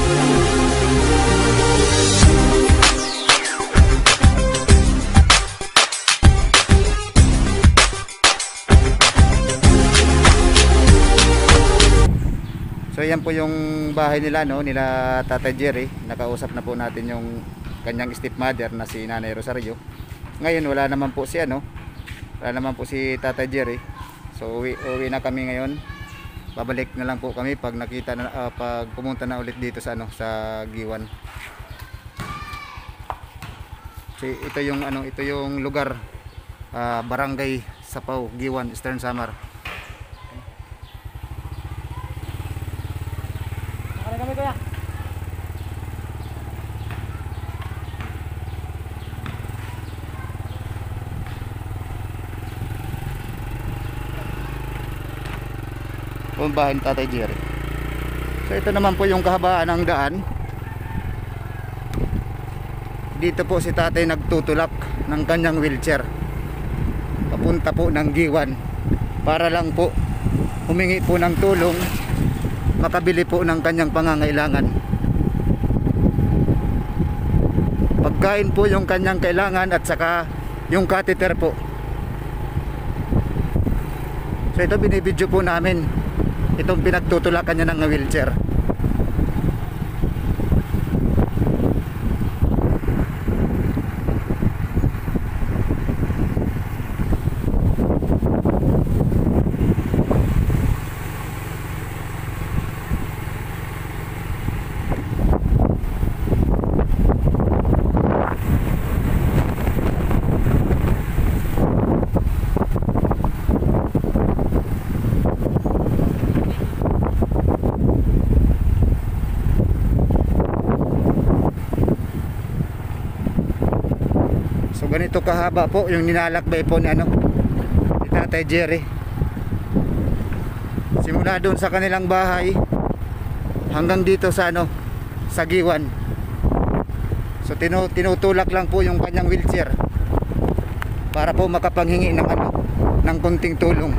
So yan po yung bahay nila, no, nila Tata Jerry. Nakausap na po natin yung kanyang stepmother na si Nanay Rosario. Ngayon wala naman po si wala naman po si Tata Jerry. So uwi na kami ngayon. Babalik na lang po kami pag nakita na pag pumunta na ulit dito sa sa Giwan. So ito yung ito yung lugar, Barangay Sapaw, Giwan, Eastern Samar. Kami kuya. Yung bahay ni Tatay Jerry. So ito naman po yung kahabaan ng daan. Dito po si tatay nagtutulak ng kanyang wheelchair papunta po ng Giwan para lang po humingi po ng tulong, makabili po ng kanyang pangangailangan. Pagkain po yung kanyang kailangan at saka yung catheter po. So ito binibidyo po namin itong pinagtutulakan niya ng wheelchair. So ganito kahaba po yung ninalakbay po ni Tatay Jerry. Simula doon sa kanilang bahay hanggang dito sa sa Giwan. So tinutulak lang po yung kanyang wheelchair para po makapanghingi ng ng konting tulong.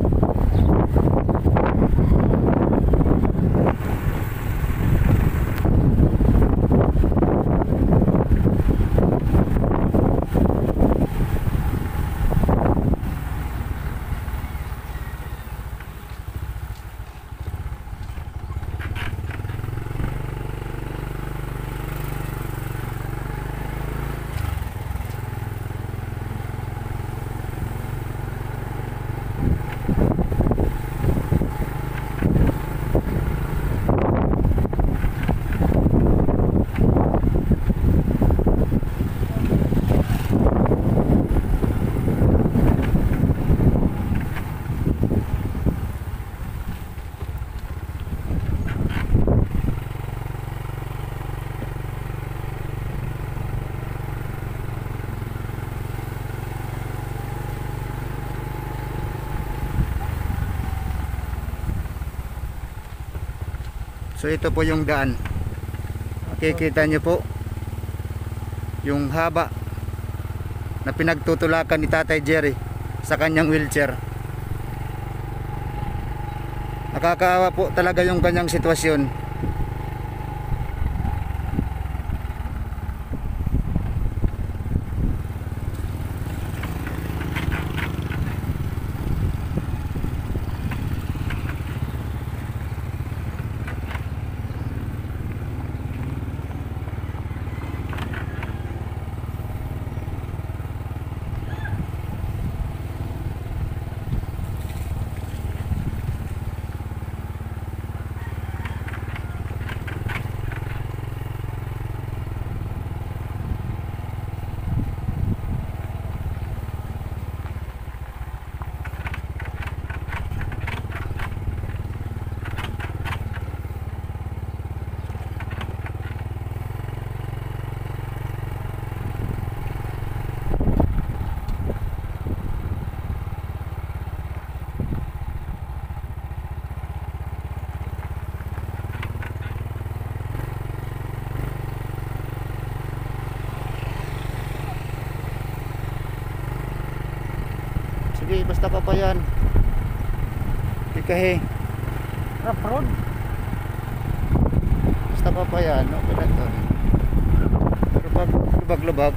So ito po yung daan. Makikita nyo po yung haba na pinagtutulakan ni Tatay Jerry sa kanyang wheelchair. Nakakaawa po talaga yung kanyang sitwasyon. Sige, basta pa pa yan. Ikahe. Rough road. Basta pa yan, okay na to. Lubag-lubag.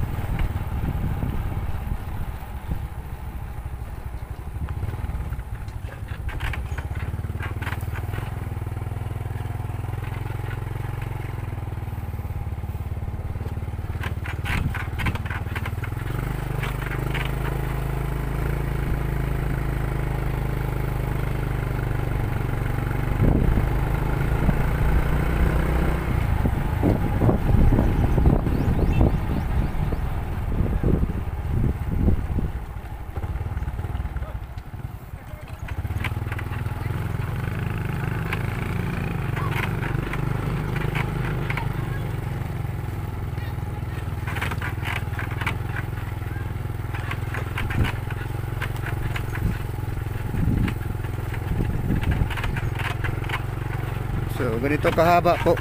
So ganito kahaba po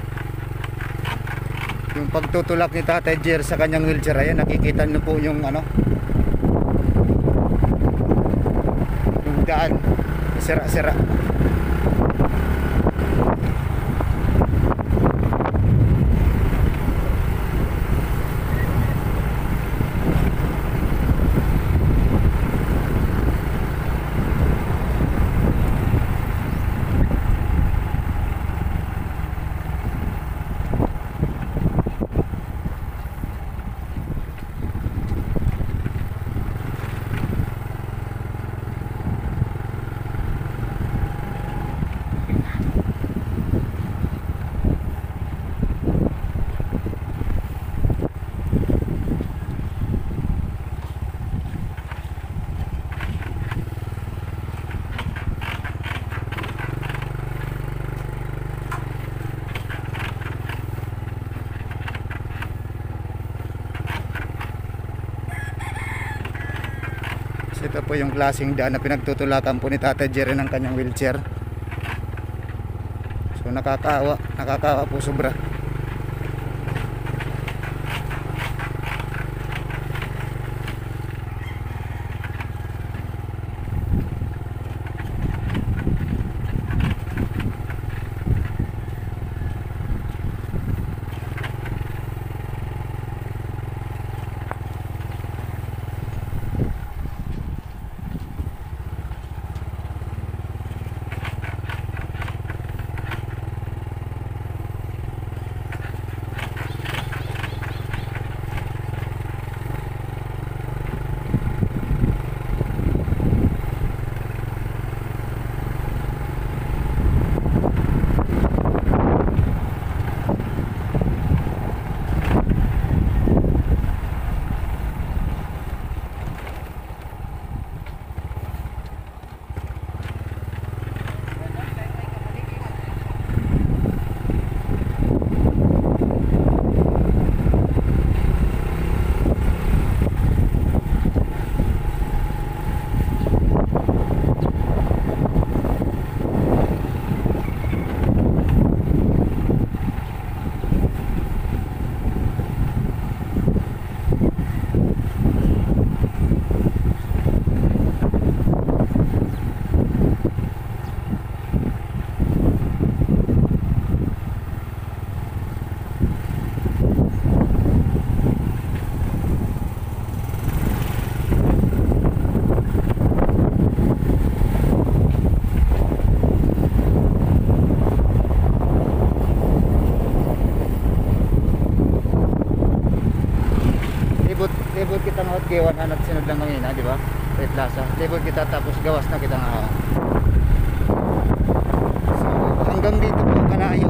yung pagtutulak ni Tatay Jer sa kanyang wheelchair. Ayan, nakikita niyo po yung ano, yung daan sira-sira. Ito po yung klaseng daan na pinagtutulakan po ni Tatay Jerry ng kanyang wheelchair. So nakakaawa po sobra. Libod kita ng Hotkewan hanap sinod lang kami na, di ba? Sa plaza. Libod kita tapos gawas na kita nga. So, hanggang dito po kanayo.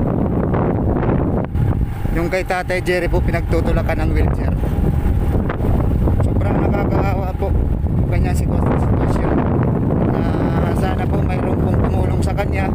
Yung kay Tatay Jerry po pinagtutulakan ng wheelchair. Sobrang nakakaawa po yung kanyang sitwasyon. Sana po mayroon pong tumulong sa kanya.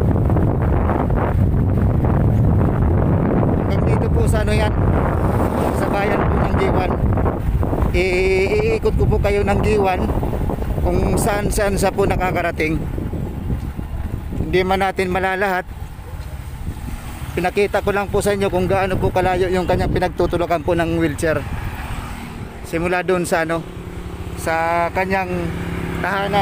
Hanggang dito po sa ano yan, sa bayan po ng Giwan. Iikot ko po kayo ng Giwan kung saan sa po nakakarating. Hindi man natin malalahat. Pinakita ko lang po sa inyo kung gaano po kalayo yung kanyang pinagtutulukan po ng wheelchair. Simula doon sa ano, sa kanyang tahanan.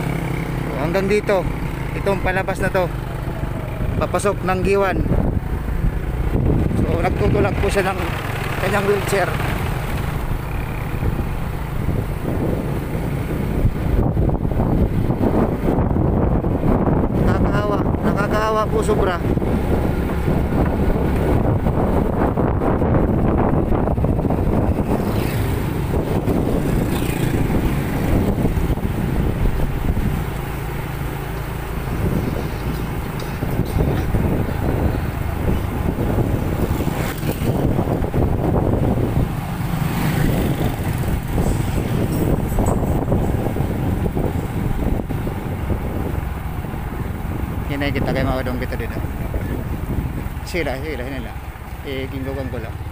So, hanggang dito, itong palabas na to, papasok ng Giwan. nagtutulak po siya ng kanyang wheelchair. Nakakaawa po sobra. Hinay kita kay mawadong kita dito. Sila hinila. Ginggogan ko lang.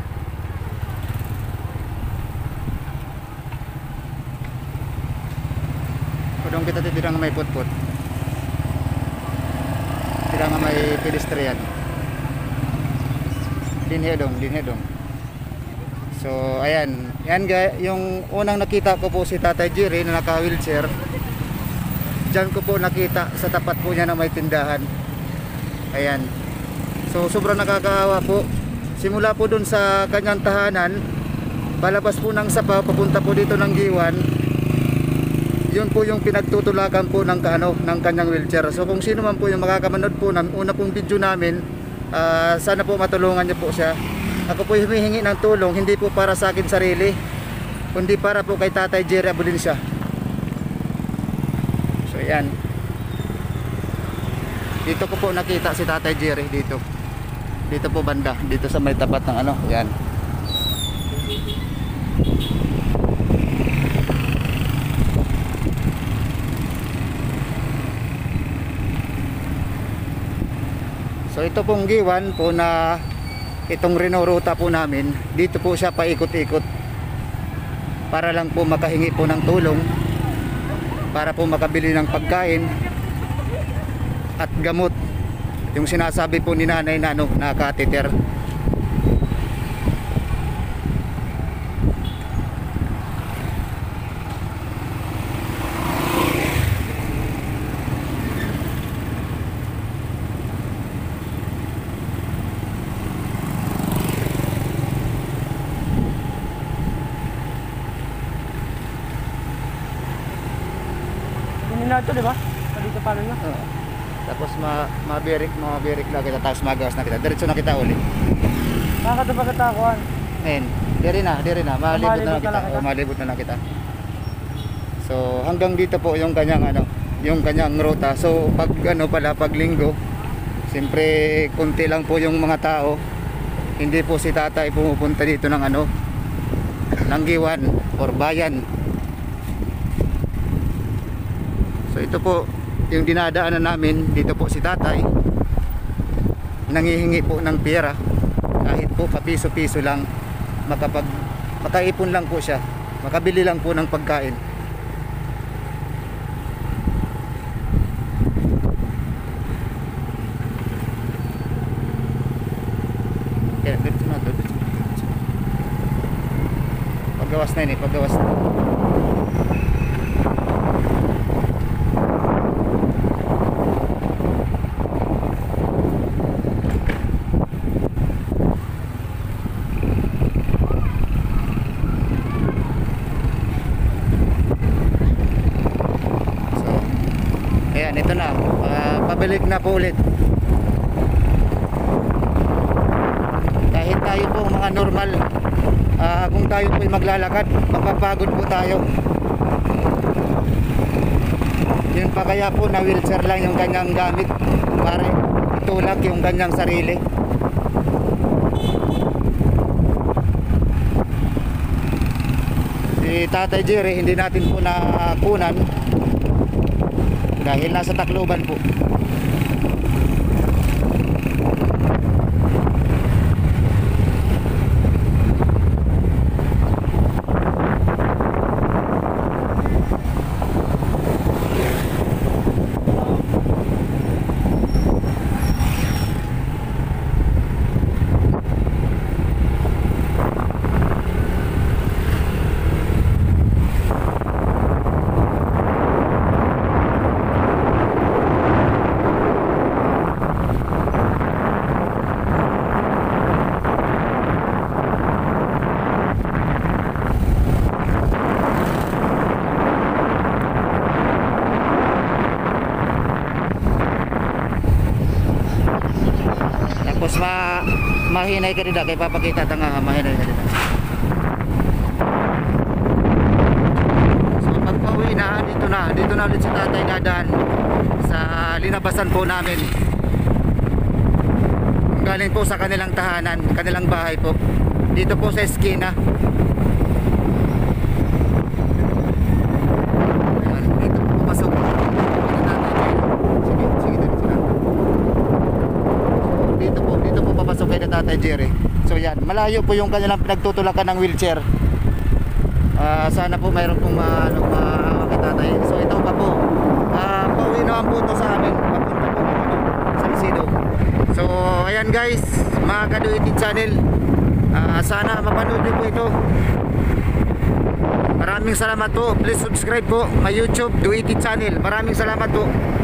Wadong kita dito nga may putput. Tidak nga may pedestrian. Dinhedong. So ayan, yan yung unang nakita ko po si Tatay Jerry na naka-wheelchair. Diyan ko po nakita sa tapat po niya na may tindahan. Ayan. So sobrang nakakaawa po. Simula po dun sa kanyang tahanan, palabas po ng Sapa, papunta po dito ng Giwan. Yun po yung pinagtutulakan po ng kanyang wheelchair. So kung sino man po yung makakamanood po ng una pong video namin, sana po matulungan niyo po siya. Ako po humihingi ng tulong, hindi po para sa akin sarili, kundi para po kay Tatay Jerry Abulensya. Ayan. Dito ko po nakita si Tatay Jerry dito. Dito po banda, dito sa may tapat ng ayan. So ito pong Giwan po na itong rinuruta po namin, dito po siya paikot-ikot para lang po makahingi po ng tulong, para po makabili ng pagkain at gamot, yung sinasabi po ni nanay na na catheter. Na ito, di ba? Dito pa rin na. Tapos mabirik lang kita, tapos magawas na kita. Diretso na kita uli. Nakakata pa katakuan. Ayun, diri na. Malibot na lang kita. So hanggang dito po yung kanyang yung kanyang ruta. So pag pag linggo, siyempre konti lang po yung mga tao. Hindi po si Tatay pumupunta dito ng ng Giwan or bayan. So ito po yung dinadaanan namin. Dito po si Tatay nangihingi po ng pera, kahit po kapiso-piso lang, makaipon lang po siya, makabili lang po ng pagkain. Kaya dito na to. Paggawas na yun paggawas na. Ito na, pabalik na po ulit. Kahit tayo po mga normal, kung tayo po maglalakad, mapapagod po tayo. Yun pa kaya po na wheelchair lang yung kanyang gamit para itulak yung kanyang sarili. Si Tatay Jerry hindi natin po nakunan dahil nasa Tacloban po. Tapos mahinay ka dida kay papakita tanga mahinay ka dida. So pagpauwi na dito na ulit si tatay dadaan sa linabasan po namin. Galing po sa kanilang tahanan, kanilang bahay po. Dito po sa eskina. Ayan, dito po papasok. Dito po papasok kay na Tatay Jerry. So yan, malayo po yung kanilang pinagtutulakan ng wheelchair. Sana po mayroon pong maawa kay tatay. So ito pa po. Pauwi naman po ito sa amin. Papunta po sa Isidro. So ayan guys, mga Kaduitin Channel. Sana mapanood niyo po ito. Maraming salamat po. Please subscribe po my YouTube Duitin Channel. Maraming salamat po.